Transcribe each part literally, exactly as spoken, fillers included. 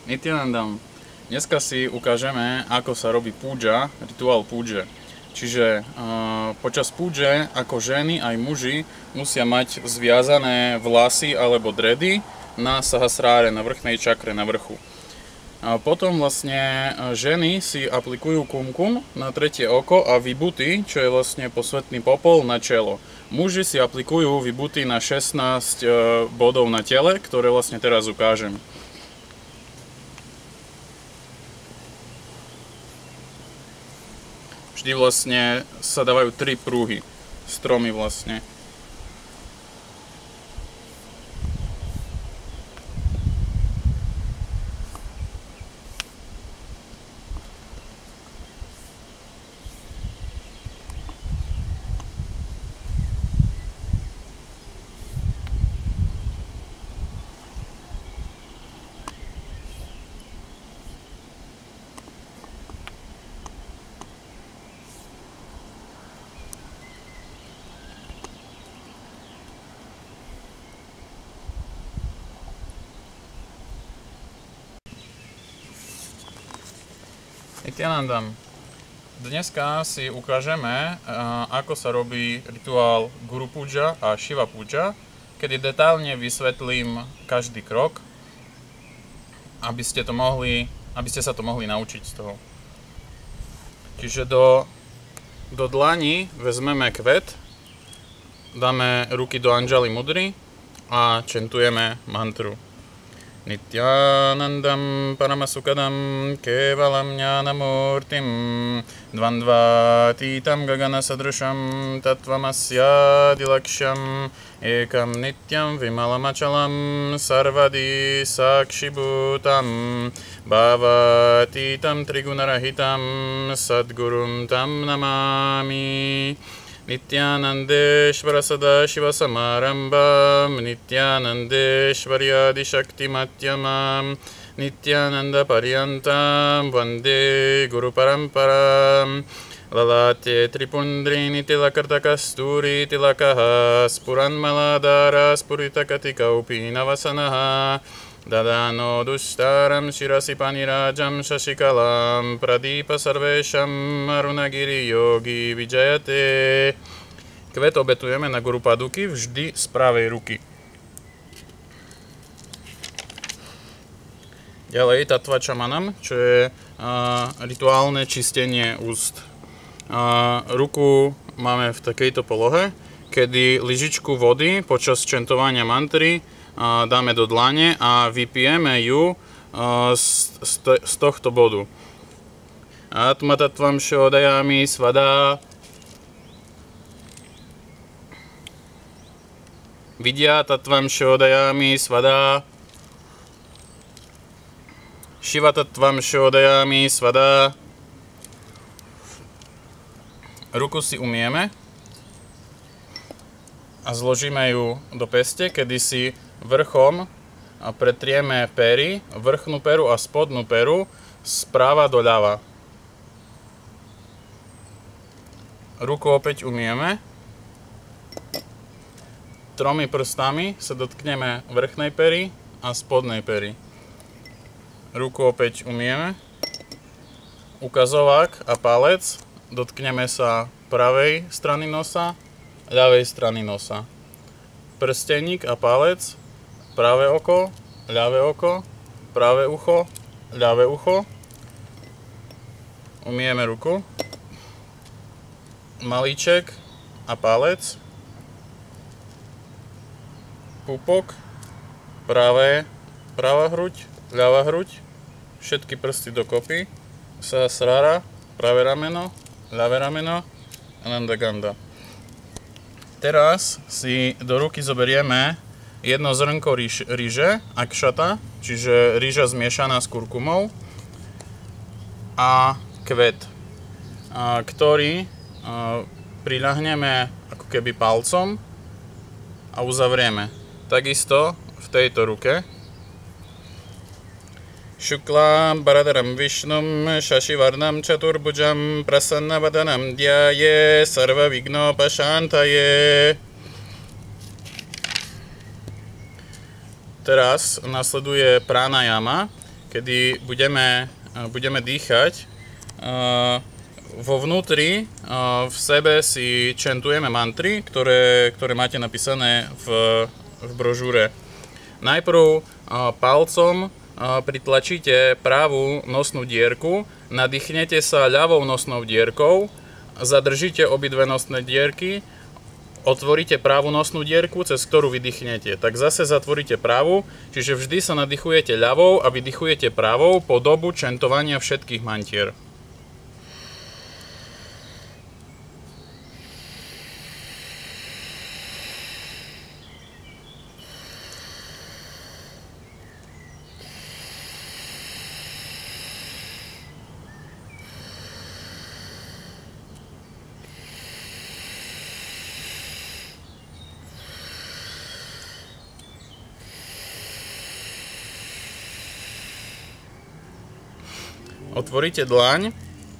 Nityanandam. Dneska si ukážeme, ako sa robí púdža, rituál púdže. Čiže uh, počas púdže ako ženy aj muži musia mať zviazané vlasy alebo dredy na sahasráre, na vrchnej čakre, na vrchu. A potom vlastne ženy si aplikujú kumkum na tretie oko a vibuty, čo je vlastne posvätný popol, na čelo. Muži si aplikujú vibuty na šestnásť bodov na tele, ktoré vlastne teraz ukážem. Vždy vlastne sa dávajú tri prúhy, stromy vlastne. Nityanandam. Dneska si ukážeme, ako sa robí rituál Guru Púdža a Shiva Púdža, kedy detálne vysvetlím každý krok, aby ste, to mohli, aby ste sa to mohli naučiť z toho. Čiže do, do dlani vezmeme kvet, dáme ruky do Anjali mudry a čentujeme mantru. Nityanandam Paramasukadam Kevalam Jnanamurtim Dvandvatitam Gagana Sadrusham Tattvamasya-dilaksham Ekam Nityam Vimalamachalam Sarvadi Sakshibhutam Bhavatitam Trigunarahitam Sadgurum Tam Namami. Nityanandeshvara Sadashiva Samarambam Nityanandeshvaryadi Shaktimatyamam Nityananda Paryantam Vande Guru Paramparam Lalate Tripundrini Tilakarta Kasturi Tilakaha Spuranmaladara Spuritakati Kaupinavasanaha Dadano Dushtaram Shirasi Panirajam Shashikalam Pradipa Sarvesham Arunagiri Yogi Vijayate. Kvet obetujeme na Guru Paduky vždy z pravej ruky. Ďalej Tattva Chamanam, čo je uh, rituálne čistenie úst. Uh, ruku máme v takejto polohe, kedy lyžičku vody počas čentovania mantry dáme do dlane a vypijeme ju z, z, z tohto bodu. Atma tattvam shodayami svada. Vidya tattvam shodayami svada. Shiva tattvam shodayami svada. Ruku si umieme a zložíme ju do peste, kedy si vrchom pretrieme pery, vrchnú peru a spodnú peru sprava do ľava. Ruku opäť umieme. Tromi prstami sa dotkneme vrchnej pery a spodnej pery. Ruku opäť umieme. Ukazovák a palec dotkneme sa pravej strany nosa, ľavej strany nosa. Prsteník a palec, pravé oko, ľavé oko, pravé ucho, ľavé ucho. Umieme ruku. Malíček a palec. Pupok, pravé, pravá hruď, ľavá hruď. Všetky prsty dokopy. Sahasrara, pravé rameno, ľavé rameno, Ananda Ganda. Teraz si do ruky zoberieme jedno zrnko ryže, akšata, čiže ryža zmiešaná s kurkumou a kvet, ktorý priľahneme ako keby palcom a uzavrieme. Takisto v tejto ruke. Shuklam Baradaram Vishnum Shashivarnam Chaturbhujam Prasannavadanam Dhyaye Sarva Vignopashantaye. Teraz nasleduje pranayama, kedy budeme, budeme dýchať. Vo vnútri v sebe si čentujeme mantry, ktoré, ktoré máte napísané v, v brožúre. Najprv palcom pritlačíte pravú nosnú dierku, nadýchnete sa ľavou nosnou dierkou, zadržíte obidve nosné dierky, otvoríte pravú nosnú dierku, cez ktorú vydýchnete. Tak zase zatvoríte pravú, čiže vždy sa nadýchujete ľavou a vydýchujete pravou po dobu čentovania všetkých mantier. Otvoríte dlaň,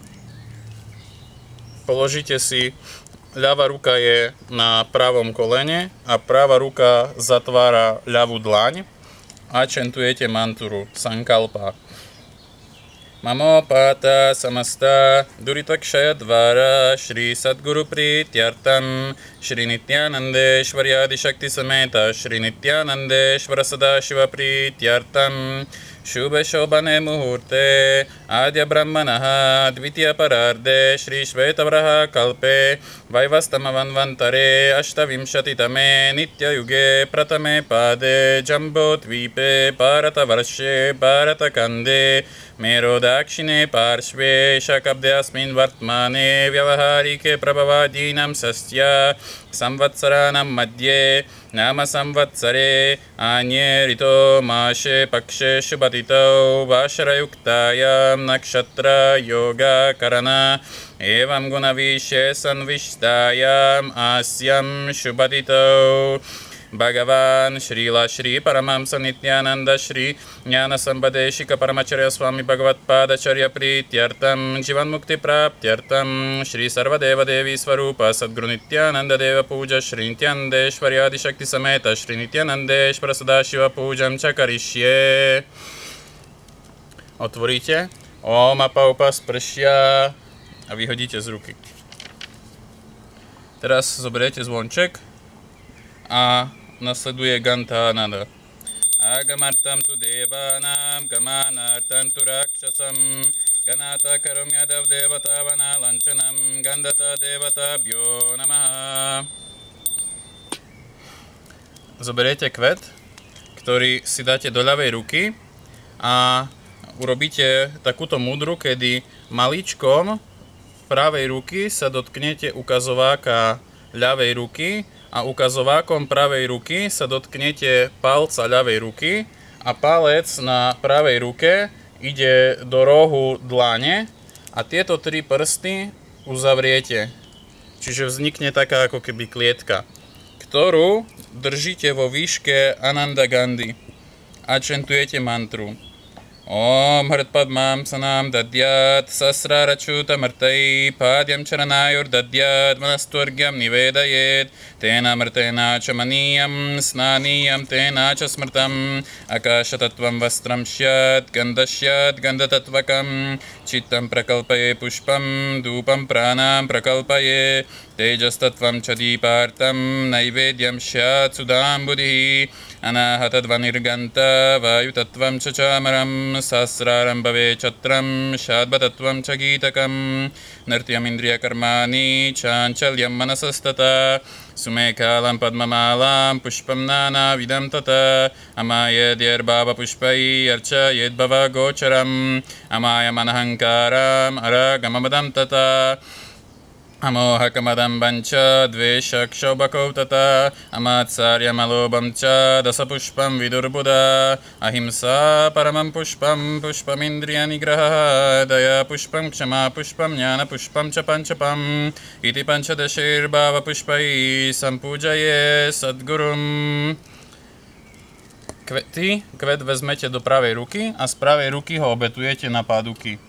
položíte si, ľavá ruka je na pravom kolene a pravá ruka zatvára ľavú dlaň a čentujete mantru Sankalpa. Mamo pata samasta duritakshaya dvara Shri Sadguru Prityartam Shri Nityanandeshwaryadi Shakti Sameta Shri Nityanandeshwara Sadashiva Prityartam Shubhe Shobhane Muhurte Adya Brahmanaha Dvitiya Pararde Shri Shvetavraha Kalpe Vaivastama Vanvantare Ashtavimshati Tame Nitya Yuge Pratame Pade Jambo Dvipe Parata Varshe Parata Kande Mero Dakshine Parshve Shakabde Asmin Vartmane Vyavaharike Prabhavadinam Sastya Samvatsaranam Madhye Nama Samvatsare Anye Rito Mashe Pakshe Shubhatito Vasharayuktayam Nakshatra Yoga Karana Evam Gunavishe Sanvishtayam Asyam Shubhatito Bhagavan Srila Shri Paramamsa Nityananda Shri Jnana Sambadeshika Paramacharya Swami Bhagavat Padacharya Prityartam Jivan Mukti Praptyartam Shri Sarvadeva Devi Swarupa Sadguru Nityananda Deva Puja Shri Nityanandeshwaryadi Shakti Sameta Shri Nityanandeshwara Sadashiva Pujam Chakarishye. Otvoríte Om Apaupa Spršia a vyhodíte z ruky. Teraz zoberiete zvonček a nasleduje Ganta Nada. Agamartam tu devanam gamanartam tu rakshasam ganata karom yadav devatavana lanchanam gandata devatabhyo namaha. Zoberiete kvet, ktorý si dáte do ľavej ruky a urobíte takúto múdru, kedy maličkom pravej ruky sa dotknete ukazováka ľavej ruky a ukazovákom pravej ruky sa dotknete palca ľavej ruky a palec na pravej ruke ide do rohu dlane a tieto tri prsty uzavriete. Čiže vznikne taká ako keby klietka, ktorú držíte vo výške Ananda Gandhi a čentujete mantru Om Hrit Padmam Sanam Dadyat Sasrara Chuta Martai Padyam Charanayur Dadyat Manastvargyam Nivedayet Tena Martena Chamaniyam Snaniyam Tena Chasmartam Akashatatvam Vastram Shyat Gandashyat Gandatattvakam Chittam Prakalpaye Pushpam Dupam Pranam Prakalpaye Tejastatvam Chadipartam Naivedyam Shyat Sudam Buddhi Anahatadvanirganta Vayutatvam Chachamaram Sasraram Bhave Chatram Shadbhatatvam Chagitakam Nartyam Indriya Karmani Chanchalyam Manasastata Sumekalam Padmamalam Pushpam Nana Vidam Tata Amaya Dyerbhava Pushpai Archa Yedbhava Gocharam Amaya Manahankaram Aragamabadam Tata Amohakamadam Bancha Dveshak Shobhakov Tata Amatsarya Malobam Cha Dasapushpam Vidurbuddha Ahimsa Paramam Pushpam Pushpam Indriya Nigraha Daya Pushpam Kshama Pushpam Jnana Pushpam Cha Panchapam Iti Panchadashir Bhava Pushpai Sampujaye Sadgurum. Kvety, kvet vezmete do pravej ruky a z pravej ruky ho obetujete na páduky.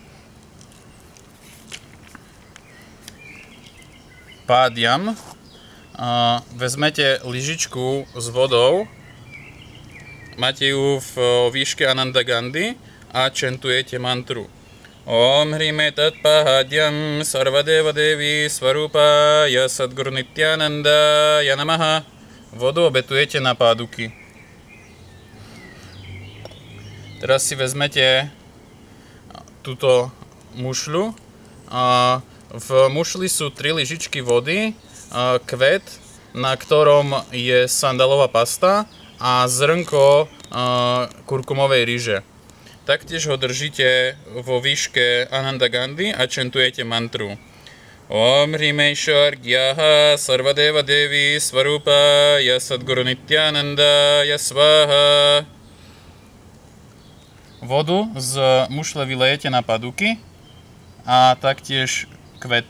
Pádyam. Vezmete lyžičku s vodou, máte ju v výške Ananda Gandhi a čentujete mantru. Om Hrime Tatpahadyam Sarvadeva Devi Svarupaya Sadguru Nityanandaya Namaha. Vodu obetujete na páduky. Teraz si vezmete túto mušľu. V mušli sú tri lyžičky vody, kvet, na ktorom je sandalová pasta a zrnko kurkumovej ryže. Taktiež ho držíte vo výške Ananda Gandhi a čentujete mantru. Om Hrimeshwargyaha Sarvadeva Devi Svarupaya Sadguru Nityanandaya Svaha. Vodu z mušle vylejete na paduky a taktiež kvet.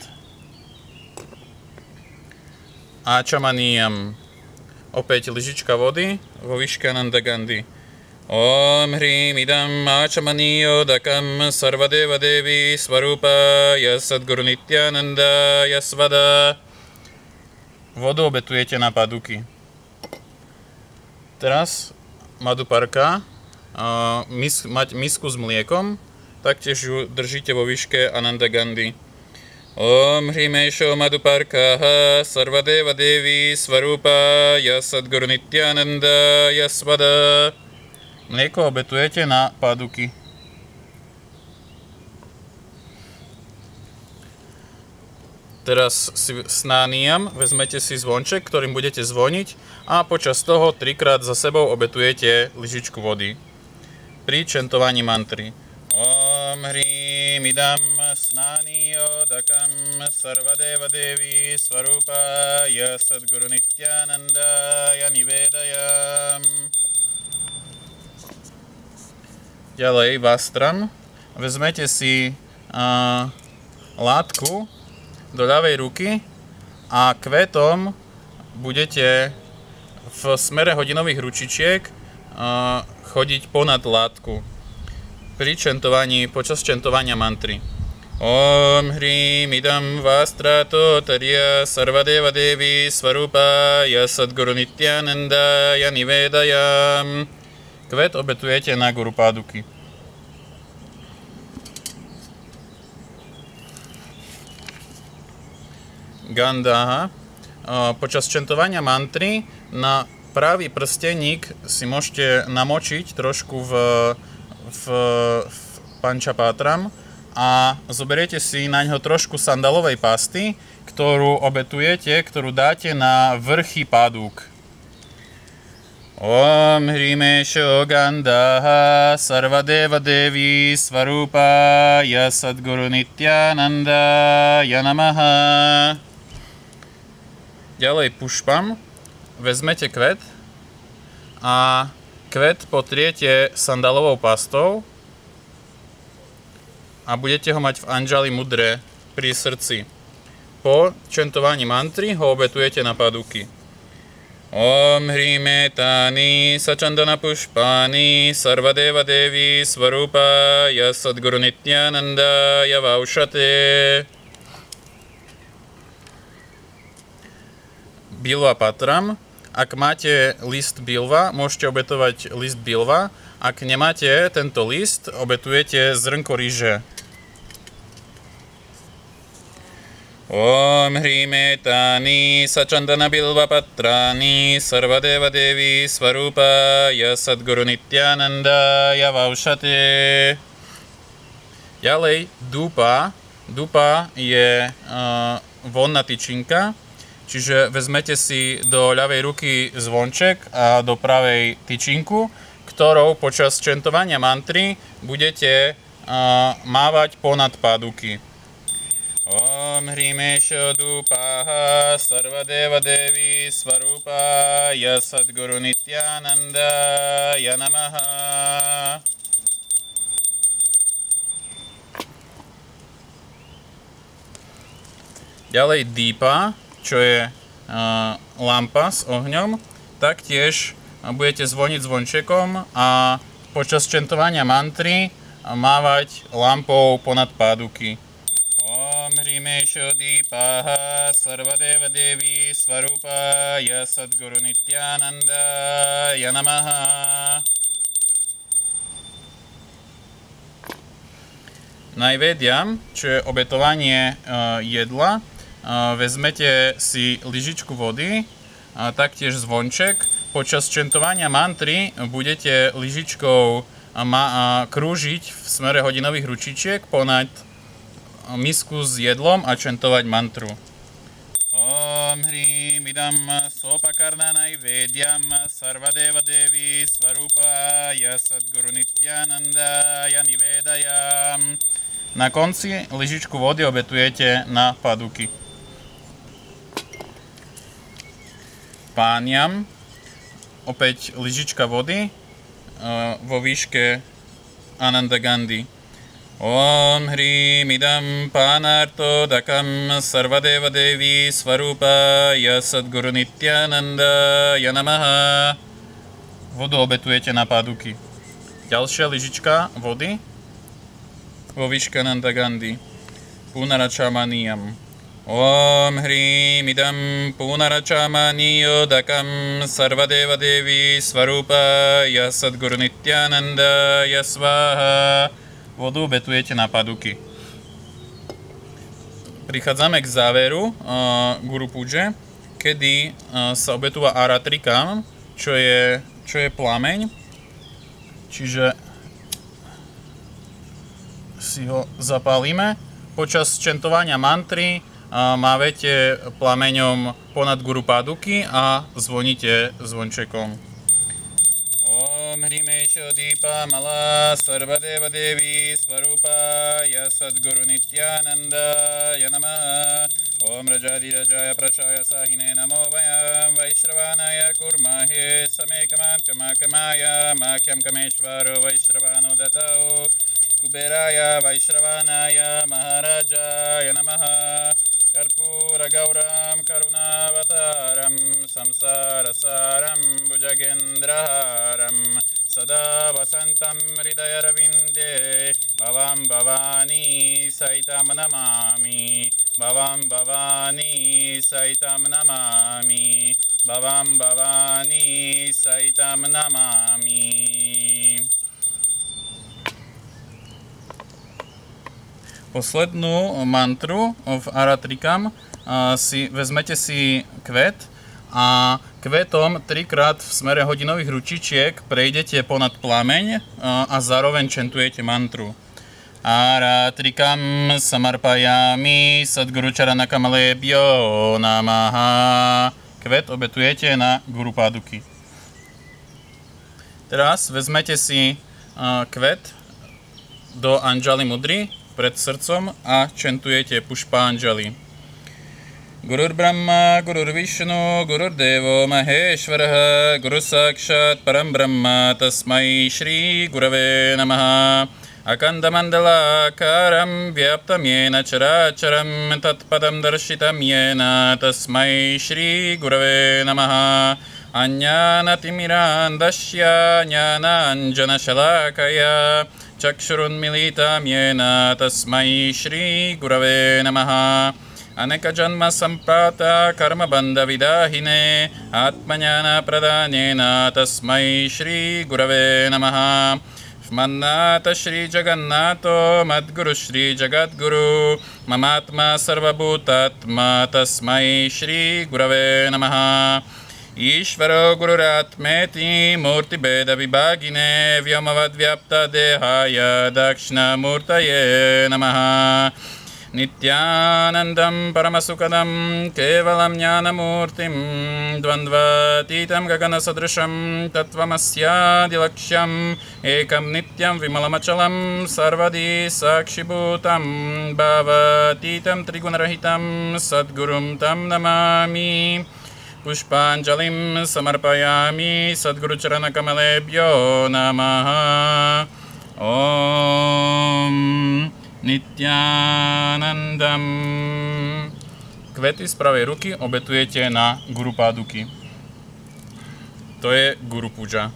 Achamaniyam. Opäť lyžička vody vo výške Ananda Gandhi. Om Hrim Idam Achamaniyo Dakam Sarvadeva Devi Svarupaya Sadguru Nityanandaya Svada. Vodu obetujete na paduky. Teraz Madhuparka, uh, mis, mať misku s mliekom, taktiež ju držíte vo výške Ananda Gandhi. Om Hrimesho Madhuparkaha Sarvadeva Devi Svarupaya Sadguru Nityanandaya Svada. Mlieko obetujete na paduky. Teraz si snániam, vezmete si zvonček, ktorým budete zvoniť a počas toho trikrát za sebou obetujete lyžičku vody. Pri čentovaní mantry. Om Hrim Idam Snaniyo Dakam Sarvadeva Devi Svarupaya Sadguru Nityanandaya Nivedayam. Ďalej vastram. Vezmete si uh, látku do ľavej ruky a kvetom budete v smere hodinových ručičiek uh, chodiť ponad látku pri čentovaní, počas čentovania mantry. Om Hrim Idam Vastrato Tarya Sarvadeva Devi Svarupaya Sadguru Nityanandaya Nivedayam. Kvet obetujete na Guru Páduky. Gandha. Počas čentovania mantry na pravý prsteník si môžete namočiť trošku v, v, v pančapátram a zoberiete si na ňo trošku sandalovej pasty, ktorú obetujete, ktorú dáte na vrchy páduk. Om Hrimesho Gandha Sarvadeva Devi Svarupaya Sadguru Nityanandaya Namaha. Ďalej pušpam. Vezmete kvet a kvet potriete sandalovou pastou a budete ho mať v Anjali mudre pri srdci. Po čentovaní mantry ho obetujete na paduky. Om Hrime Tani Sachandana Pushpani Sarvadeva Devi Svarupaya Sadguru Nityanandaya Vaushate. Bilva patram. Ak máte list bilva, môžete obetovať list bilva. Ak nemáte tento list, obetujete zrnko ryže. Om Hrime Tani Sachandana Bilva Patrani Sarvadeva Devi Svarupaya Sadguru Nityanandaya Vaushate. Ďalej dúpa. Dúpa je uh, vonná tyčinka, čiže vezmete si do ľavej ruky zvonček a do pravej tyčinku, ktorou počas čentovania mantry budete uh, mávať ponad páduky. Om Hrimesho Dupaha Sarvadeva Devi Svarupaya Sadguru Nityanandaya Namaha. Ďalej dýpa, čo je uh, lampa s ohňom, taktiež budete zvoniť zvončekom a počas čentovania mantry mávať lampou ponad páduky. Om Hrimesho Deepaha Sarvadeva Devi Svarupaya Sadguru Nityanandaya Namaha. Najvédiam, čo je obetovanie jedla, vezmete si lyžičku vody, taktiež zvonček. Počas čentovania mantry budete lyžičkou krúžiť v smere hodinových ručičiek ponad misku s jedlom a čentovať mantru. Om Hrim Idam Sopakarna Naivedyam Sarvadeva Devi Svarupaya Sadguru Nityanandaya Nivedayam. Na konci lyžičku vody obetujete na paduky. Pániam opäť lyžička vody vo výške Ananda Gandhi. Om Hrim Idam Panarto Dakam Sarvadeva Devi Svarupaya Sadguru Nityanandaya Namaha. Vodu obetujete na paduky. Ďalšia lyžička vody vo výške Ananda Gandhi. Punarachamaniyam. Om Hrim Idam Punarachamaniyo Dakam Sarvadeva Devi Svarupaya Sadguru Nityanandaya Svaha. Vodu obetujete na paduky. Prichádzame k záveru uh, Guru Púdže, kedy uh, sa obetúva Aratrikam, čo je, čo je plameň. Čiže si ho zapálime. Počas čentovania mantry uh, mávete plameňom ponad Guru Paduky a zvoníte zvončekom. Om Hrimesho Deepa Mala Sarvadeva Devi Svarupaya Sadguru Nityanandaya Namaha. Om Rajadi Rajaya Prachaya Sahine Namo Vayam Vaishravanaya Kurmahe Samekaman Kamakamaya Makyam Kameshvaro Vaishravano Datao Kuberaya Vaishravanaya Maharajaya Namaha. Karpura Gauram Karunavataram Samsarasaram Bhujagendraharam Sada Vasantam Hridayarvinde Bhavam Bhavani Saitam Namami Bhavam Bhavani Saitam Namami Bhavam Bhavani Saitam Namami. Poslednú mantru v Aratrikam si vezmete si kvet a kvetom trikrát v smere hodinových ručičiek prejdete ponad plameň a zároveň čentujete mantru. Aratrikam samarpayami Sadguru Charana Kamalebhyo Namaha. Kvet obetujete na Guru Paduky. Teraz vezmete si kvet do Anjali Mudry pred srdcom a čentujete Pushpanjali. Gurur Brahma, Gurur Vishnu, Gurur Devo Maheshwaraha, Guru Sakshat Param Brahma, Tasmai Shri Gurave Namaha. Akanda Mandala Karam Vyaptam Yena Characharam Tatpadam Darshitam Yena, Tasmai Shri Gurave Namaha. Anyanatimmirandasya Jnananjana Shalakaya Chakshurun Militam Yena, Tasmai Shri Gurave Namaha. Aneka Janma Sampata Karma Bandha Vidahine Atmajnana Pradhanena, Tasmai Shri Gurave Namaha. Mannata Shri Jagannato Madguru Shri Jagadguru Mamatma Sarvabhutatma, Tasmai Shri Gurave Namaha. Ishvaro Gururatmeti Murti Beda Vibhagine Vyamavad Vyapta Dehaya Dakshina Murtaye Namaha. Nityanandam Paramasukadam Kevalam Jnanamurtim Dvandvatitam Gagana Sadrisham Tattvamasya Dilaksham Ekam Nityam Vimalamachalam Sarvadi Sakshibhutam Bhavatitam Trigunarahitam Sadgurum Tam Namami. Pushpanjalim Samarpayami Sadguru Charana Kamalebhyo Namaha. Om Nityanandam. Kvety z pravej ruky obetujete na Guru Paduky. To je Guru Púdža.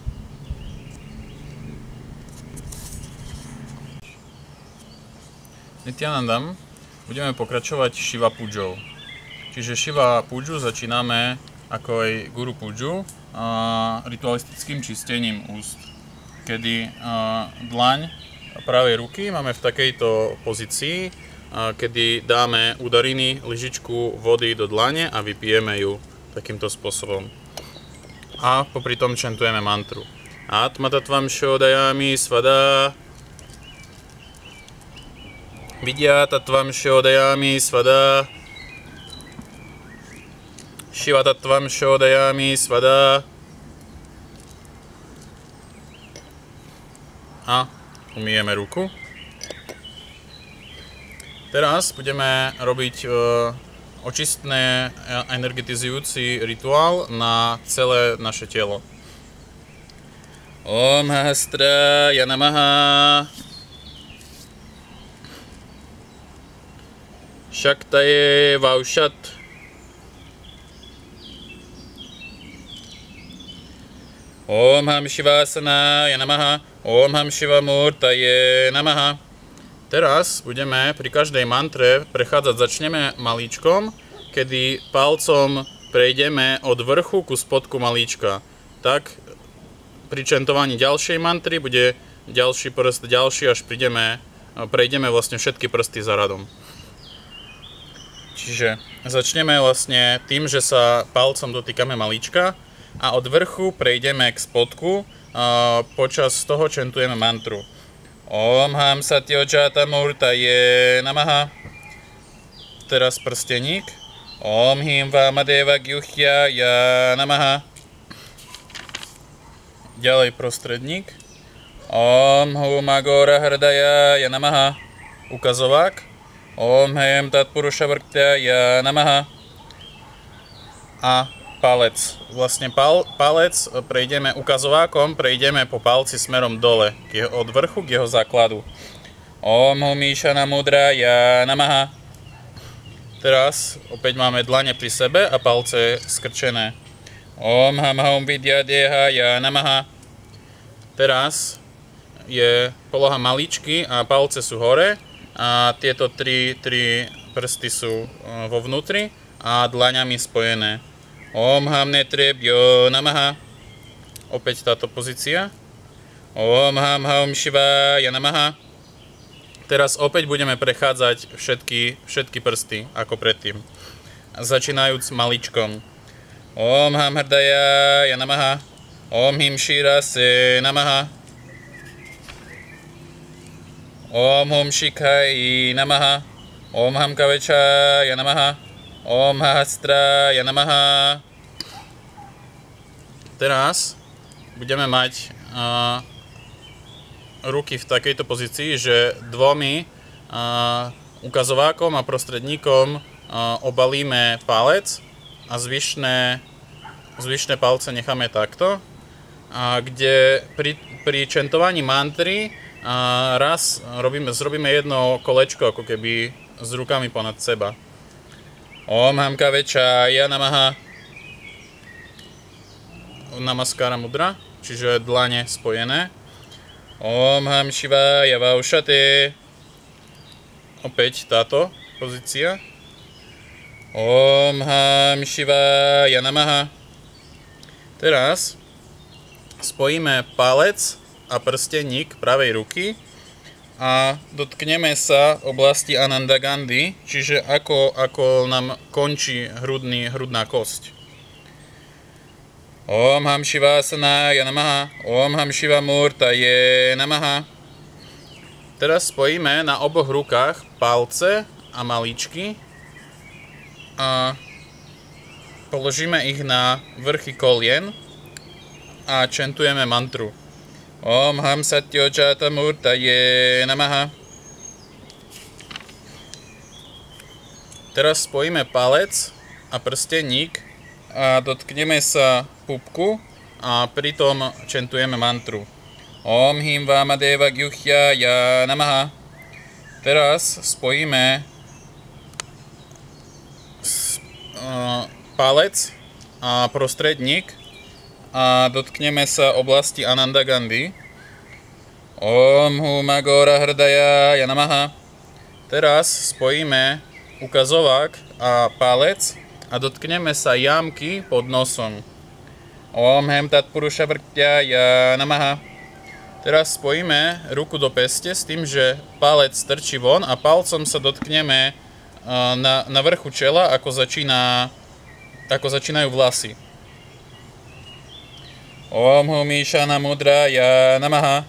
Nityanandam budeme pokračovať Shiva Púdžou. Čiže Shiva Púdžu začíname ako aj Guru Púdžu ritualistickým čistením úst, kedy dlaň pravej ruky máme v takejto pozícii, kedy dáme udariny lyžičku vody do dlane a vypijeme ju takýmto spôsobom. A popri tom čantujeme mantru. Atmatatvam shodayami svada. Vidyatatvam shodayami svada. Shivatatvam shodayami svada. A umyjeme ruku. Teraz budeme robiť očistné energetizujúci rituál na celé naše telo. Om Hahasraya Namaha. Shaktaye Vaushat. Om Ham Shivasanaya Namaha. Om Ham Shivamurtaye Namaha. Teraz budeme pri každej mantre prechádzať, začneme malíčkom, kedy palcom prejdeme od vrchu ku spodku malíčka. Tak pri čantovaní ďalšej mantry bude ďalší prst, ďalší, až prídeme, prejdeme vlastne všetky prsty za radom. Čiže začneme vlastne tým, že sa palcom dotýkame malíčka a od vrchu prejdeme k spodku. Počas toho čantujeme mantru. Om Ham Satyojata-murtaye Namaha. Teraz prsteník. Om Him Vamadeva Gyuhyaya Namaha. Ďalej prostredník. Om Hum Agora Hrdaya Namaha. Ukazovák. Om Hem Tatpurusha Vrktaya Namaha. A palec. Vlastne pal, palec prejdeme ukazovákom, prejdeme po palci smerom dole, k jeho, od vrchu k jeho základu. Om Hum Ishana Mudraya Namaha. Teraz opäť máme dlane pri sebe a palce skrčené. Om Ham Hum Vidyadehaya Namaha. Teraz je poloha maličky a palce sú hore a tieto tri, tri prsty sú vo vnútri a dlaňami spojené. Om Ham Netrebhyo Namaha. Opäť táto pozícia. Om Ham Hum Shivaya Namaha. Teraz opäť budeme prechádzať všetky, všetky prsty ako predtým. Začínajúc maličkom. Om Ham Hrdaya Namaha. Om Him Shirase Namaha. Om Hum Shikhai Namaha. Om Ham Kavechaya Namaha. Om Hahasraya Namaha. Teraz budeme mať uh, ruky v takejto pozícii, že dvomi uh, ukazovákom a prostredníkom uh, obalíme palec a zvyšné, zvyšné palce necháme takto, uh, kde pri, pri čantovaní mantry uh, raz robíme, zrobíme jedno kolečko ako keby s rukami ponad seba. Om Ham Kavechaya Namaha. Namaskara mudra, čiže dlane spojené. Om Ham Shivaya Vaushate. Opäť táto pozícia. Om Ham Shivaya Namaha. Teraz spojíme palec a prsteník pravej ruky a dotkneme sa oblasti Ananda Gandhi, čiže ako, ako nám končí hrudný, hrudná kosť. Om Ham Shivasanaya Namaha. Om Ham Shivamurtaye Namaha. Teraz spojíme na oboch rukách palce a malíčky a položíme ich na vrchy kolien a čantujeme mantru. Om Ham Satyojata-murtaye Namaha. Teraz spojíme palec a prsteník a dotkneme sa pupku a pritom čantujeme mantru. Om Him Vamadeva Gyuhyaya Namaha. Teraz spojíme palec a prostredník a dotkneme sa oblasti Ananda Gandhi. Om Hum Agora Hrdaya Namaha. Teraz spojíme ukazovák a palec a dotkneme sa jamky pod nosom. Om Hem Tatpurusha Vrktaya Namaha. Teraz spojíme ruku do peste s tým, že palec strčí von a palcom sa dotkneme na, na vrchu čela, ako, začína, ako začínajú vlasy. Om Hum Išana Mudraya Namaha.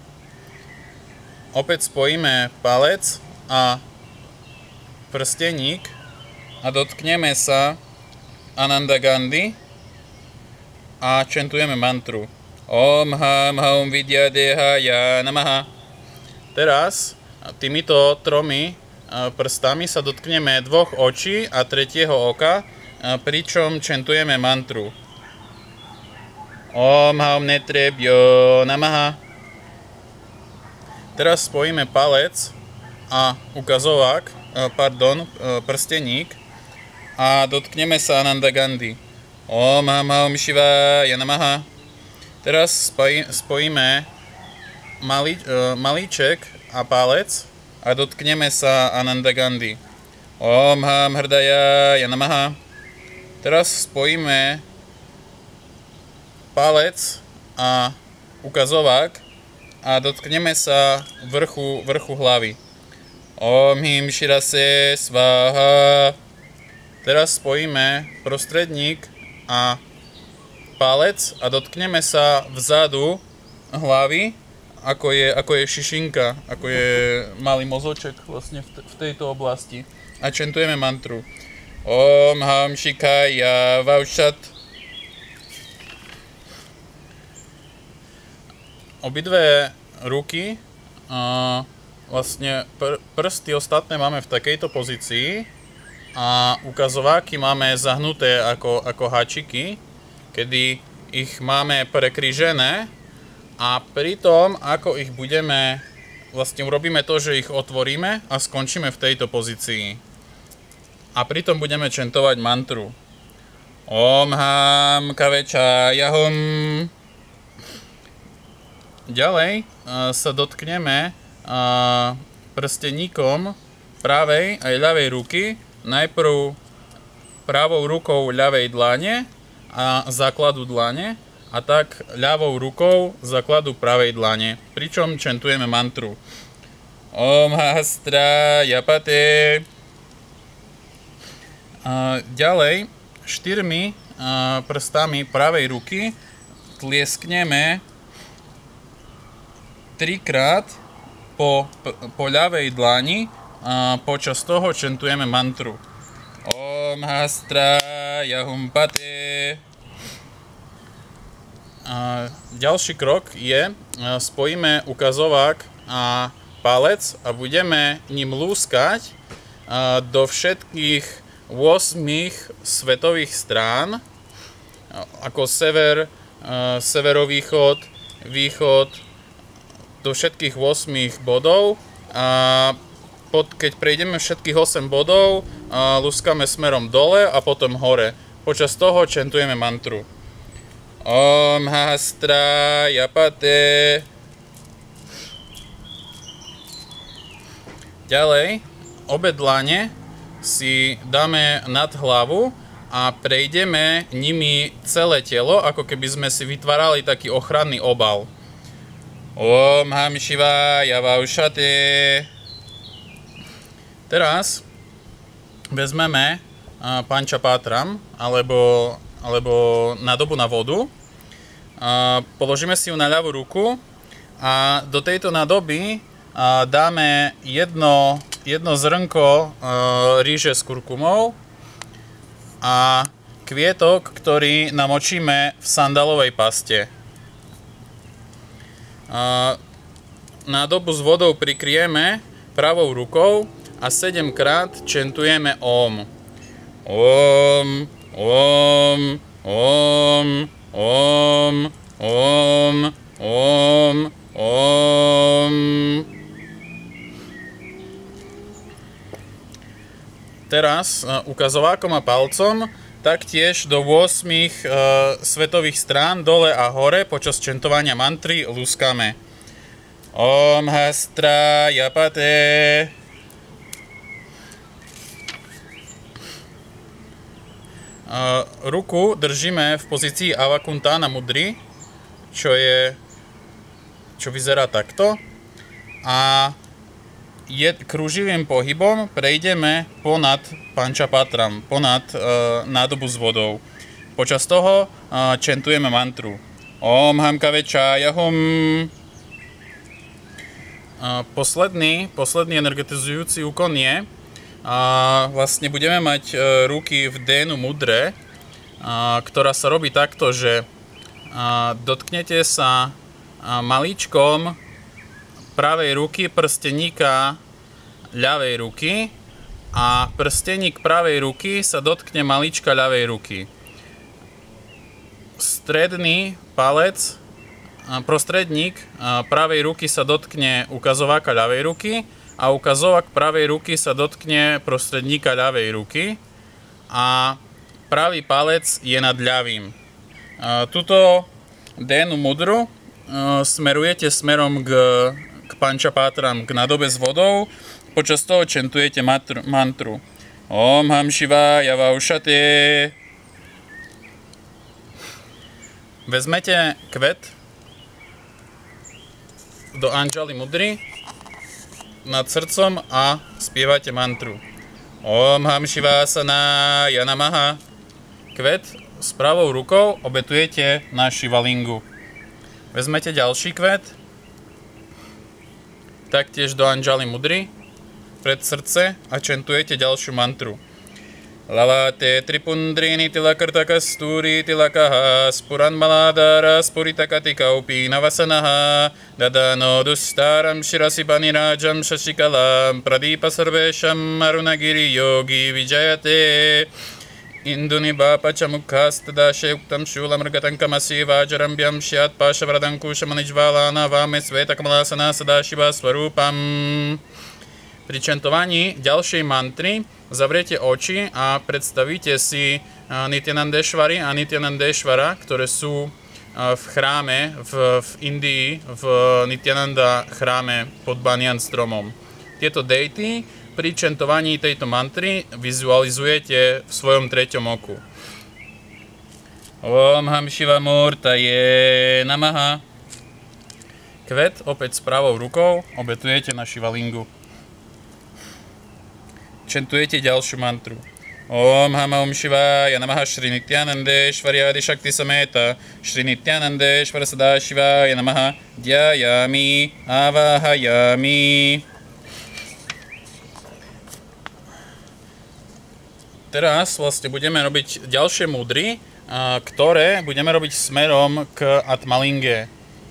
Opäť spojíme palec a prsteník a dotkneme sa Ananda Gandhi a čentujeme mantru. Om Ham Hum Vidya Dehaya Namaha. Teraz týmito tromi prstami sa dotkneme dvoch očí a tretieho oka, pričom čentujeme mantru. Om Hum Netrebhyo Namaha. Teraz spojíme palec a ukazovák, pardon, prsteník a dotkneme sa Ananda Gandhi. Om Ham Hum Shivaya Namaha. Teraz spojíme malí, malíček a palec a dotkneme sa Ananda Gandhi. Om Ham Hrdaya Namaha. Teraz spojíme palec a ukazovák a dotkneme sa vrchu, vrchu hlavy. Om Him Shirase Svaha. Teraz spojíme prostredník a palec a dotkneme sa vzadu hlavy, ako je, ako je šišinka, ako je malý mozoček vlastne v, v tejto oblasti. A čentujeme mantru. Om Ham Shikaya Vaušat. Obidve ruky, uh, vlastne pr- prsty ostatné máme v takejto pozícii a ukazováky máme zahnuté ako, ako háčiky, kedy ich máme prekrížené a pritom, ako ich budeme, vlastne urobíme to, že ich otvoríme a skončíme v tejto pozícii. A pritom budeme čentovať mantru. Om Ham Kavechaya Hum. Ďalej uh, sa dotkneme uh, prsteníkom pravej aj ľavej ruky, najprv pravou rukou ľavej dlane a základu dlane a tak ľavou rukou základu pravej dlane, pričom čentujeme mantru. Om Hastra Yapate. Uh, ďalej štyrmi uh, prstami pravej ruky tlieskneme trikrát po, po ľavej dlani a počas toho čentujeme mantru. Om Hastra Yahum Pate. A ďalší krok je, spojíme ukazovák a palec a budeme ním lúskať do všetkých ôsmich svetových strán, ako sever, severovýchod, východ, do všetkých ôsmich bodov a pod, keď prejdeme všetkých osem bodov, lúskame smerom dole a potom hore. Počas toho čentujeme mantru. Om Hastra Yapate. Ďalej, obe dlane si dáme nad hlavu a prejdeme nimi celé telo, ako keby sme si vytvárali taký ochranný obal. Om Ham Shivaya Vaušate. Teraz vezmeme Pančapátram, alebo, alebo nádobu na vodu. Položíme si ju na ľavú ruku a do tejto nádoby dáme jedno, jedno zrnko rýže s kurkumou a kvietok, ktorý namočíme v sandalovej paste. Nádobu s vodou prikryjeme pravou rukou a sedemkrát čentujeme Om. Om, Om, Om, Om, Om, Om, Om. Teraz ukazovákom a palcom taktiež do ôsmich uh, svetových strán dole a hore počas čentovania mantry lúskame. Om Hastra Yapate. Uh, ruku držíme v pozícii Avakuntana Mudry, čo je čo vyzerá takto. A je, krúživým pohybom prejdeme ponad Pančapatram, ponad e, nádobu s vodou. Počas toho e, čentujeme mantru. Om Ham Kavečája Hum. E, posledný, posledný energetizujúci úkon je, a vlastne budeme mať e, ruky v dénu mudre, a, ktorá sa robí takto, že a, dotknete sa a, malíčkom pravej ruky prsteníka ľavej ruky a prsteník pravej ruky sa dotkne malička ľavej ruky. Stredný palec, prostredník pravej ruky sa dotkne ukazováka ľavej ruky a ukazovák pravej ruky sa dotkne prostredníka ľavej ruky a pravý palec je nad ľavým. Tuto dénu mudru smerujete smerom k k Pančapatram, k nádobe s vodou. Počas toho čentujete matru, mantru. Om Ham Shivaya Vaushate. Vezmete kvet do Anjali mudry nad srdcom a spievate mantru. Om Ham Shivasana Namaha. Kvet s pravou rukou obetujete na Shivalingu. Vezmete ďalší kvet, taktiež do Anjali mudry, pred srdce a čentujete ďalšiu mantru. Lavate tripundrini tilakarta kasturi tilakaha spuran maladara spuritakati kaupi navasanaha dadano dustaram shirasi panirajam shashikalam pradipa sarvesham arunagiri yogi vijayate Induni bapa chamukhastada shayuktam shulam ragatankamasi vajarambhyam shyat pashavradanku shamanijvalana vame sveta kamalasana sadashiva svarupam. Pri čentovaní ďalšej mantry zavriete oči a predstavíte si Nityanandeshvari a Nityanandeshvara, ktoré sú v chráme v, v Indii, v Nityananda chráme pod Banyan stromom. Tieto deity pri čentovaní tejto mantry vizualizujete v svojom treťom oku. Om Ham Shiva Murtaye Namaha. Kvet opäť s pravou rukou obetujete na Shivalingu. Čentujete ďalšiu mantru. Om Ham Om Shivaya Namaha Shri Nityanandeshvari Adi Shakti Sameta Shri Nityanandeshvara Sadashivaya Namaha Dhyayami Avahayami. Teraz vlastne budeme robiť ďalšie mudry, ktoré budeme robiť smerom k Atmalinge.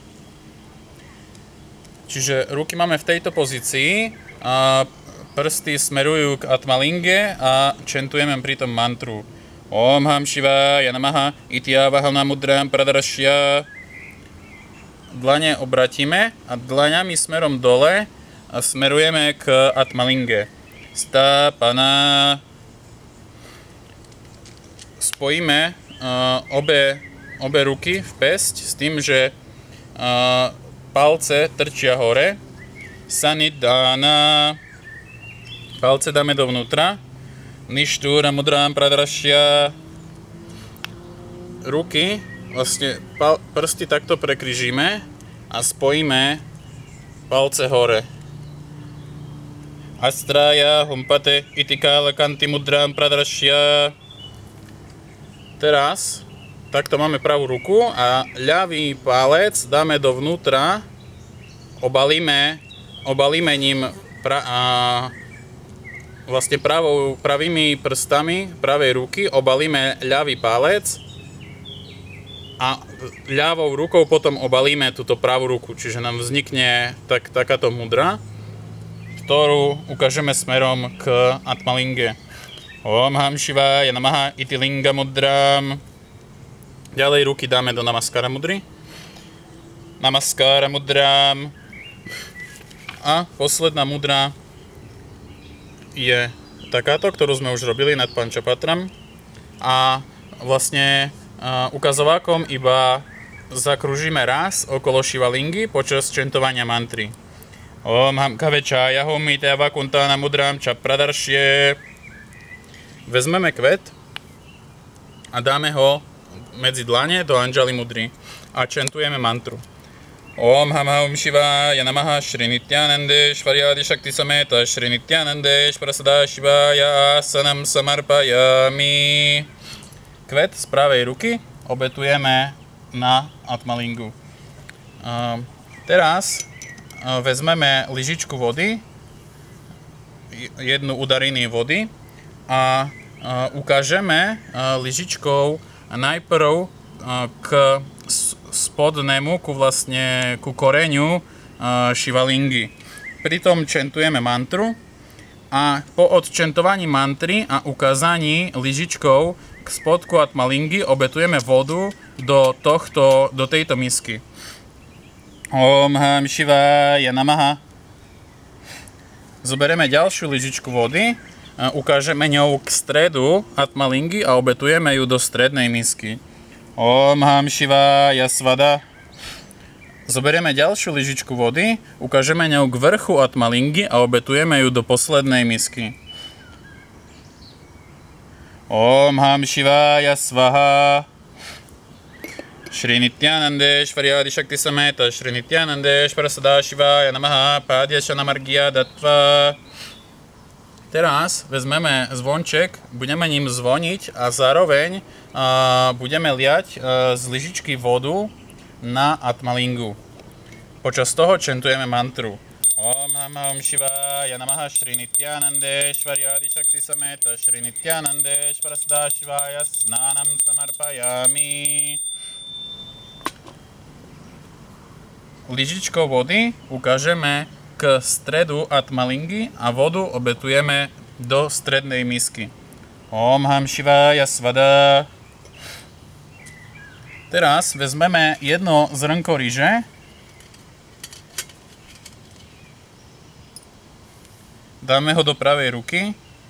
Čiže ruky máme v tejto pozícii, prsty smerujú k Atmalinge a čentujeme pritom mantru. Om Ham Shivaya Namaha Ityavahana mudram pradarashya. Dlane obratíme a dlaňami smerom dole a smerujeme k Atmalinge. Stapana. Spojíme uh, obe, obe ruky v pesť s tým, že uh, palce trčia hore. Sanidana. Palce dáme dovnútra. Nishtúra mudrám pradrashya. Ruky, vlastne pal, prsty takto prekryžíme a spojíme palce hore. Astraya humpate itikala kanti mudrám pradrashya. Teraz takto máme pravú ruku a ľavý palec dáme dovnútra, obalíme, obalíme ním pra, a, vlastne pravou, pravými prstami pravej ruky obalíme ľavý palec a ľavou rukou potom obalíme túto pravú ruku, čiže nám vznikne tak, takáto mudra, ktorú ukážeme smerom k Atmalinge. Om Ham Shivaya Namaha Iti Linga Mudram. Ďalej ruky dáme do Namaskara mudry. Namaskara Mudram. A posledná mudra je takáto, ktorú sme už robili nad Pančapatram. A vlastne uh, ukazovákom iba zakružíme raz okolo Shivalingy počas čentovania mantry. Om Ham Kavečája Hum Ityava Kuntana Mudram Chapradarshye. Vezmeme kvet a dáme ho medzi dlane do Anjali mudry a čentujeme mantru. Om Ham Ham Shivaya Namaha Shri Nityanande Shvaryadi Shakti Sameta Shri Nityanande Shprasada Shivaya Asanam Samarpayami. Kvet z pravej ruky obetujeme na Atmalingu. Uh, teraz uh, vezmeme lyžičku vody, jednu udariny vody a uh, ukážeme uh, lyžičkou najprv uh, k spodnému, ku vlastne ku koreňu uh, Šivalingy. Pritom čentujeme mantru a po odčentovaní mantry a ukázaní lyžičkou k spodku Atmalingy obetujeme vodu do, tohto, do tejto misky. Om Ham Shivaya Namaha. Zoberieme ďalšiu lyžičku vody, ukážeme ňou k stredu Atmalingy a obetujeme ju do strednej misky. Om Ham Shivaya Svada. Zoberieme ďalšiu lyžičku vody, ukážeme ňou k vrchu Atmalingy a obetujeme ju do poslednej misky. Om Ham Shivaya Svaha. Shri Nityanande Shvaryadi Shakti Sameta Shri Nityanande Shprasada Shivaya Namaha Padyashana Margya Dattva. Teraz vezmeme zvonček, budeme ním zvoniť a zároveň uh, budeme liať uh, z lyžičky vodu na Atmalingu. Počas toho čentujeme mantru. Om Ham Ham Shivaya Namaha Shri Nityanande Shvaryadi Shakti Sameta Shri Nityanande Shprasada Shivaya Snanam Samarpayami. Lyžičkou vody ukážeme k stredu Atmalingy a vodu obetujeme do strednej misky. Om Ham Shivaya Svada. Teraz vezmeme jedno zrnko ryže, dáme ho do pravej ruky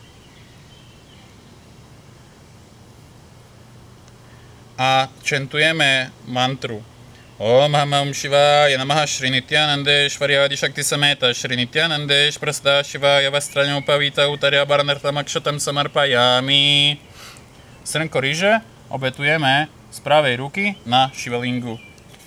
a čentujeme mantru. Om Ham Ham Shivaya Namaha Shri Nityanande Shvaryadi Shakti Sameta Shri Nityanande Shprasada Shivaya Vastranyam Pavita Utarya Bharanartam Akshatam Samarpayami. Srnko ryže obetujeme z pravej ruky na Šivalingu.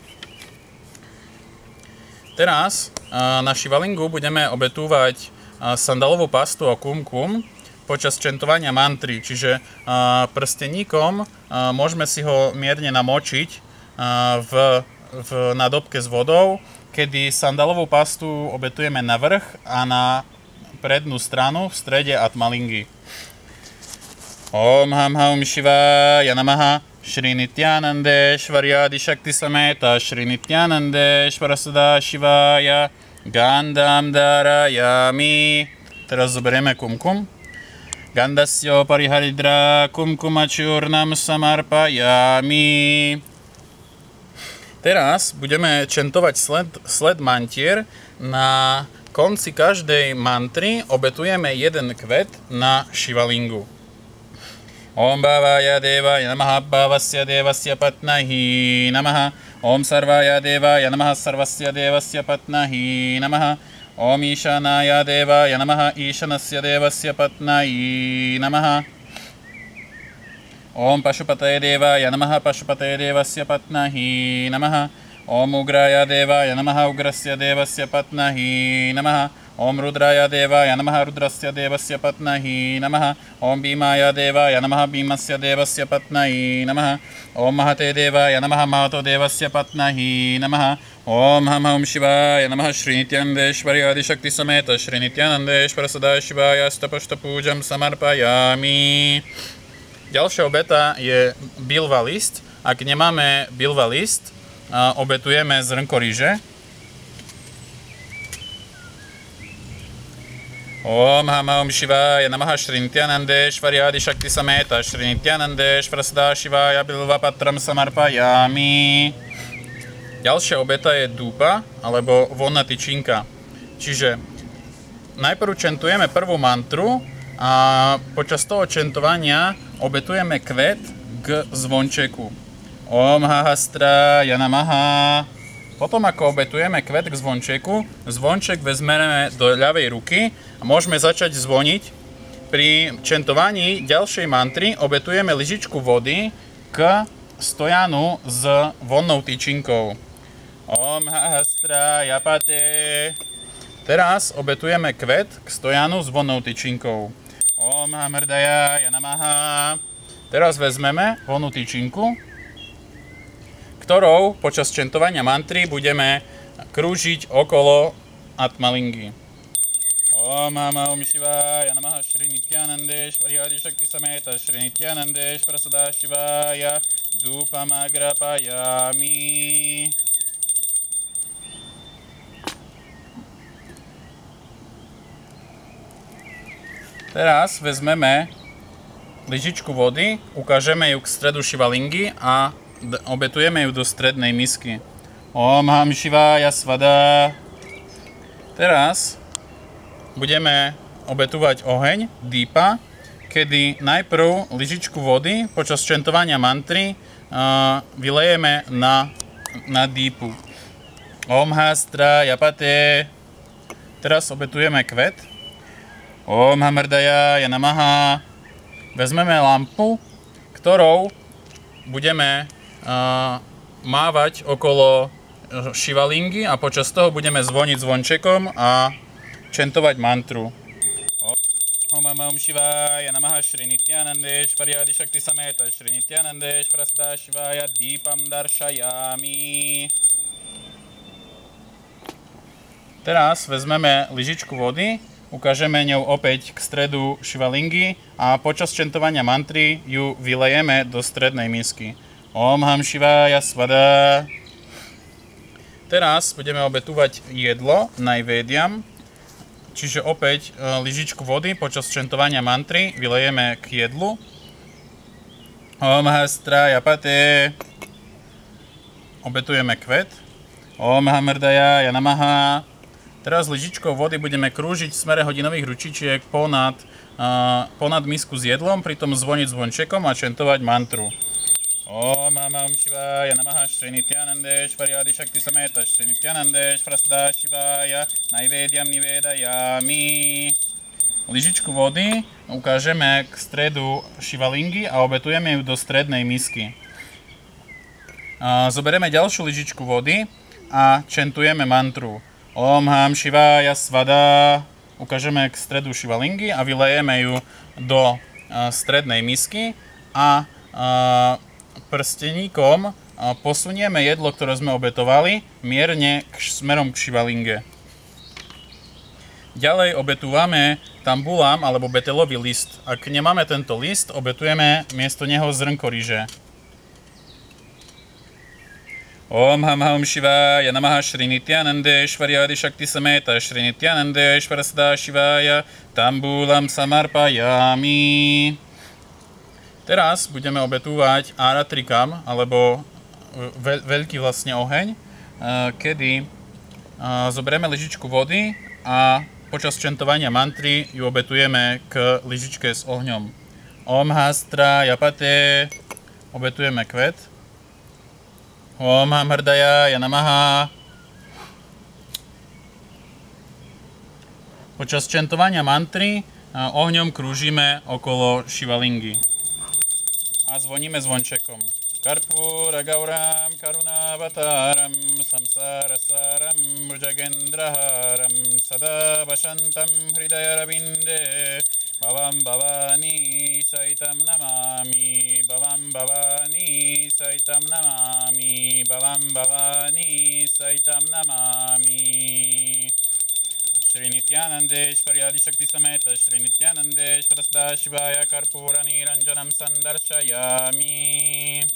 Teraz na Šivalingu budeme obetúvať sandalovú pastu a kumkum počas čentovania mantry, čiže prsteníkom môžeme si ho mierne namočiť v, v nádobke s vodou, kedy sandalovú pastu obetujeme na vrch a na prednú stranu v strede Atmalingy. Om Ham Ham Shivaya Namaha Shri Nityanande Shvaryadi Shakti Sameta Shri Nityanande Shprasada Shivaya Gandham Dharayami. Teraz zoberieme kumkum. Gandhasya Pariharidra Kumkumachurnam Samarpayami. Teraz budeme čentovať sled, sled mantier. Na konci každej mantry obetujeme jeden kvet na Šivalingu. Om Bhavaya Devaya Namaha Bhavasya Devasya Patnahi Namaha. Om Sarvaya Devaya Namaha Sarvasya Devasya Patnahi Namaha. Om Ishanaya Devaya Namaha Ishanasya Devasya Patnahi Namaha. Om Pashupataye Devaya Namaha Pashupataye Devasya Patnahi Namaha. Om Ugraya Devaya Namaha Ugrasya Devasya Patnahi Namaha. Om Rudraya Devaya Namaha Rudrasya Devasya Patnahi Namaha. Om Bhimaya Devaya Namaha Bhimasya Devasya Patnahi Namaha. Om Mahate Devaya Namaha Mahato Devasya Patnahi Namaha. Om Ham Ham Shivaya Namaha Shri Nityanande Shvaryadi Shakti Sameta Shri Nityanande Shprasada Shivaya Stapashta Pujam Samarpayami. Ďalšia obeta je bilva list. Ak nemáme bilva list, obetujeme zrnko ryže. Om Ham Ham Shivaya Namaha Shri Nityanande Shvaryadi Shakti Sameta Shri Nityanande Shprasada Shivaya Bilva Patram Samarpayami. Ďalšia obeta je dúpa alebo vonná tyčinka. Čiže najprv čentujeme prvú mantru a počas toho čentovania obetujeme kvet k zvončeku. Om Hahastra Namaha. Potom ako obetujeme kvet k zvončeku, zvonček vezmeme do ľavej ruky a môžeme začať zvoniť. Pri čentovaní ďalšej mantry obetujeme lyžičku vody k stojanu s vonnou tyčinkou. Om Hastraya Pate. Teraz obetujeme kvet k stojanu s vonnou tyčinkou. Om Hamrdaya Namaha. Teraz vezmeme vonnú tyčinku, ktorou počas čentovania mantry budeme krúžiť okolo Atmalingy. Om Hama Om Shivaya Namaha Shri Nityanande Shvari Adi Shakti Sameta Shri Nityanande Prasada Shivaya Dupam Agrapayami. Teraz vezmeme lyžičku vody, ukážeme ju k stredu Shivalingy a obetujeme ju do strednej misky. Om Ham Shivaya Svada. Teraz budeme obetovať oheň, dýpa, kedy najprv lyžičku vody počas čentovania mantry uh, vylejeme na, na dýpu. Om Hastraya Pate. Teraz obetujeme kvet. Om Hamrdaya Namaha. Vezmeme lampu, ktorou budeme uh, mávať okolo Shivalingy a počas toho budeme zvoniť zvončekom a čentovať mantru. Om Om Shivaya Namaha Shri Nityanande Shvari Adi Shakti Sameta Shri Nityanande Prasada Shivaya Deepam Darshayami. Teraz vezmeme lyžičku vody, ukážeme ňou opäť k stredu Shivalingy a počas čentovania mantry ju vylejeme do strednej misky. Om Ham Shivaya Svada. Teraz budeme obetovať jedlo, najvédiam, čiže opäť lyžičku vody počas čentovania mantry vylejeme k jedlu. Om Hastraya Pate. Obetujeme kvet. Om Hamrdaya Namaha. Teraz lyžičkou vody budeme krúžiť v smere hodinových ručičiek ponad, uh, ponad misku s jedlom, pritom zvoniť zvončekom a čentovať mantru. Om Om Shivaya Namaha Shri Nityanande Shvari Adi Shakti Sameta Shri Nityanande Prasada Shivaya Najvédiam Nivedayami. Lyžičku vody ukážeme k stredu Shivalingy a obetujeme ju do strednej misky. Uh, zoberieme ďalšiu lyžičku vody a čentujeme mantru. Om Ham Shivaya Svada. Ukážeme k stredu Shivalingy a vylejeme ju do uh, strednej misky a uh, prsteníkom uh, posunieme jedlo, ktoré sme obetovali, mierne k, smerom k Shivalinge. Ďalej obetúvame tambulam alebo betelový list. Ak nemáme tento list, obetujeme miesto neho zrnko ryže. Om Ham Om Shivaya Namaha Shri Nityanande Shvari Adi Shakti Sameta Shri Nityanande Prasada Shivaya Tambulam Samarpayami. Teraz budeme obetúvať Aratrikam, alebo veľ, veľký vlastne oheň, kedy zoberieme lyžičku vody a počas čentovania mantry ju obetujeme k lyžičke s ohňom. Om Hastraya Pate. Obetujeme kvet. Om Hamrdaya Namaha. Počas čentovania mantry ohňom krúžime okolo Shivalingy a zvoníme zvončekom. Karpura Gauram Karunavataram Samsara Saram Bhujagendraharam Sada Vashantam Hridayarabinde Bhavam Bhavani Saitam Namami Bhavam Bhavani Saitam Namami Bhavam Bhavani Saitam Namami. Shri Nityanande Shvari Adi Shakti Sameta Shri Nityanande Prasada Shivaya Karpura Niranjanam Sandarshayami.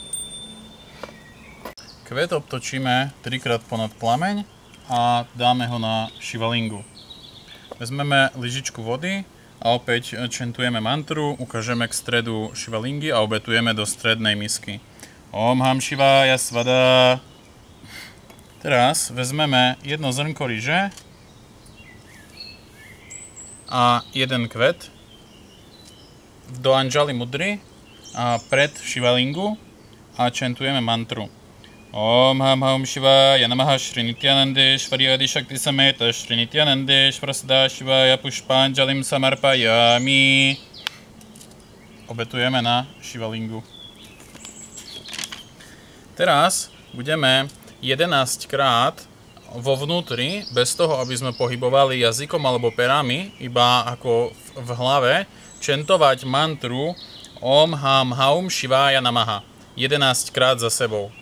Kvet obtočíme trikrát ponad plameň a dáme ho na Shivalingu. Vezmeme lyžičku vody a opäť čentujeme mantru, ukážeme k stredu Shivalingy a obetujeme do strednej misky. Om Ham Shivaya Svada. Teraz vezmeme jedno zrnko ryže a jeden kvet do Anjali Mudry a pred Shivalingu a čentujeme mantru. Om Ham Om Shivaya Namaha Shri Nityanande Shvari Adi Shakti Sameta Shri Nityanande Prasada Shivaya Pushpanjalim Samarpayami. Obetujeme na Shivalingu. Teraz budeme jedenásť krát vo vnútri, bez toho, aby sme pohybovali jazykom alebo perami, iba ako v hlave, čentovať mantru Om Ham Haum Shivaya Namaha jedenásť krát za sebou.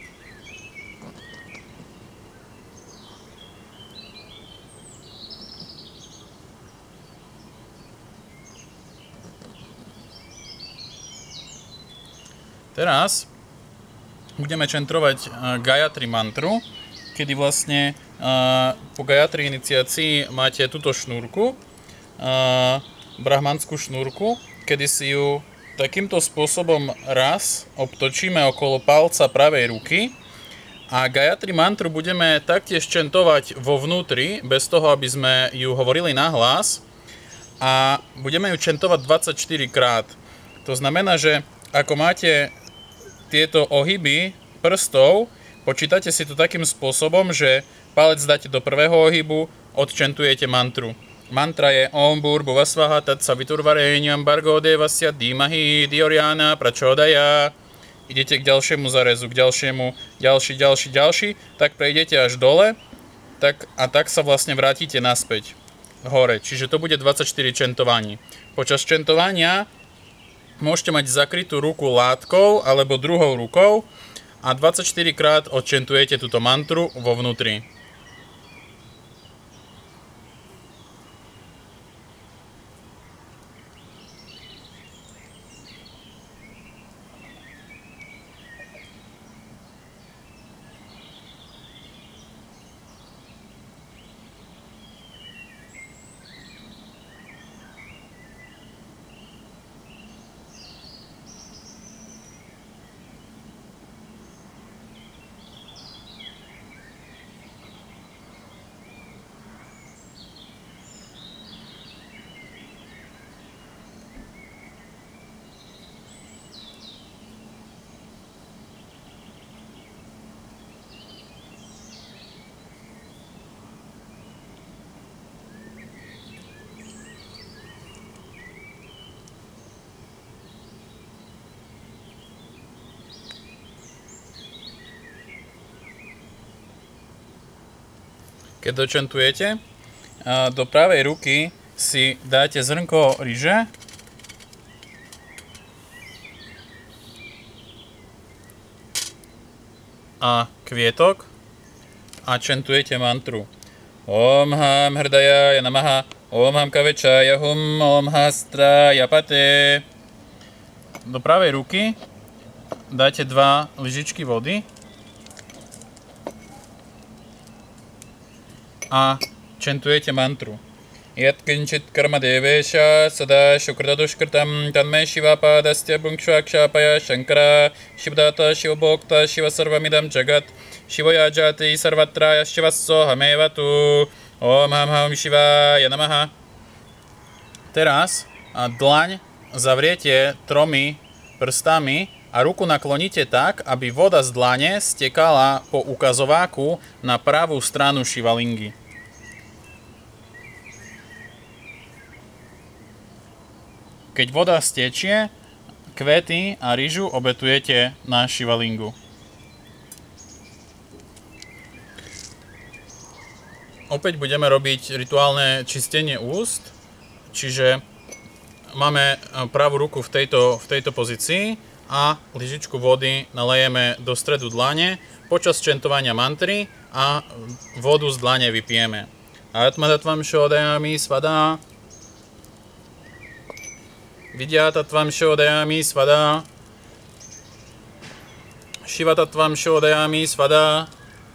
Teraz budeme čentrovať Gayatri mantru, kedy vlastne uh, po Gayatri iniciácii máte túto šnúrku, uh, brahmanskú šnúrku, kedy si ju takýmto spôsobom raz obtočíme okolo palca pravej ruky a Gayatri mantru budeme taktiež čentovať vo vnútri, bez toho, aby sme ju hovorili nahlas, a budeme ju čentovať dvadsaťštyri krát. To znamená, že ako máte tieto ohyby prstov, počítate si to takým spôsobom, že palec dáte do prvého ohybu, odčentujete mantru. Mantra je Om Bhurbuva Svaha Tat Saviturvarenyam Bargo Devasya Dhimahi Dhyo Prachodaya. Idete k ďalšiemu zarezu, k ďalšiemu, ďalší, ďalší, ďalší, tak prejdete až dole, tak, a tak sa vlastne vrátite naspäť hore. Čiže to bude dvadsaťštyri čentovaní. Počas čentovania môžete mať zakrytú ruku látkou alebo druhou rukou a dvadsaťštyri krát odčentujete túto mantru vo vnútri. Keď dočentujete, do pravej ruky si dáte zrnko ryže a kvietok a čentujete mantru Om Ham Hrdaya Namaha, Om Ham Kavechaya Hum, Om Hastraya Pate. Do pravej ruky dáte dva lyžičky vody a čentujete mantru Yat kinchit karma devesha sada shukrtadushkrtam tanme shiva padastya bhungshvakshapaya shankara shivdata shivabhokta shiva sarvamidam jagat shivoya jati sarvatra shivassohameva tu Om Ham Ham Shivaya Namaha. Teraz a dlaň zavriete tromi prstami a ruku nakloníte tak, aby voda z dlane stekala po ukazováku na pravú stranu šivalingy. Keď voda stečie, kvety a ryžu obetujete na šivalingu. Opäť budeme robiť rituálne čistenie úst, čiže máme pravú ruku v tejto, v tejto pozícii a lyžičku vody nalejeme do stredu dlane počas čentovania mantry a vodu z dlane vypijeme. Atmadatvam shodayami svada. Vidyatatvam shodayami svada. Shivatatvam shodayami svada.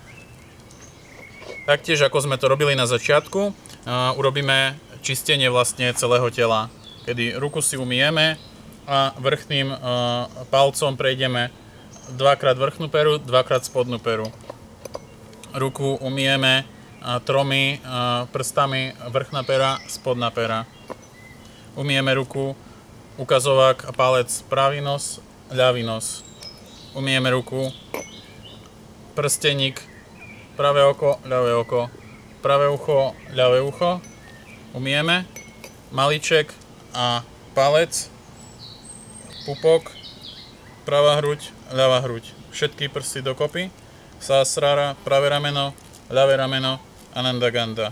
Taktiež, ako sme to robili na začiatku, urobíme čistenie vlastne celého tela, kedy ruku si umyjeme a vrchným palcom prejdeme dvakrát vrchnú peru, dvakrát spodnú peru. Ruku umyjeme tromi prstami, vrchná pera, spodná pera. Umyjeme ruku, ukazovák a palec, pravý nos, ľavý nos. Umyjeme ruku, prsteník, pravé oko, ľavé oko, pravé ucho, ľavé ucho. Umyjeme malíček a palec, pupok, pravá hruď, ľavá hruď. Všetky prsty dokopy Sahasrara, pravé rameno, ľavé rameno, Ananda Ganda.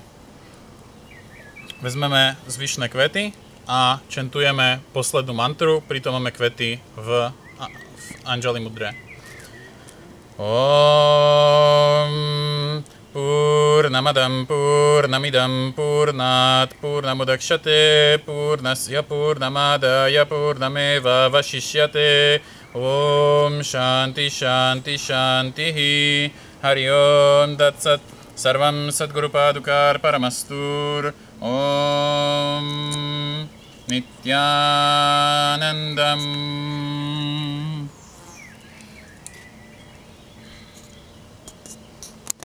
Vezmeme zvyšné kvety a čentujeme poslednú mantru, pritom máme kvety v, v Anjali mudre. Om Purnamadam Purnamidam Purnat Purnamudakshate Purnasya Purnamadaya Purnameva Vashishyate Om Shanti Shanti Shanti Hari Om Tat Sat Sarvam Sadguru Padukar Paramastur Om Nityanandam